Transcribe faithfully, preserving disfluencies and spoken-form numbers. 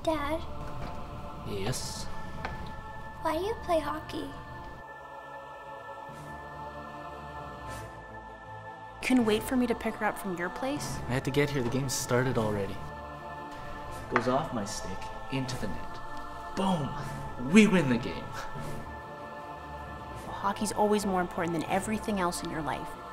Dad? Yes? Why do you play hockey? Couldn't wait for me to pick her up from your place? I had to get here. The game started already. Goes off my stick, into the net. Boom! We win the game. Hockey's always more important than everything else in your life.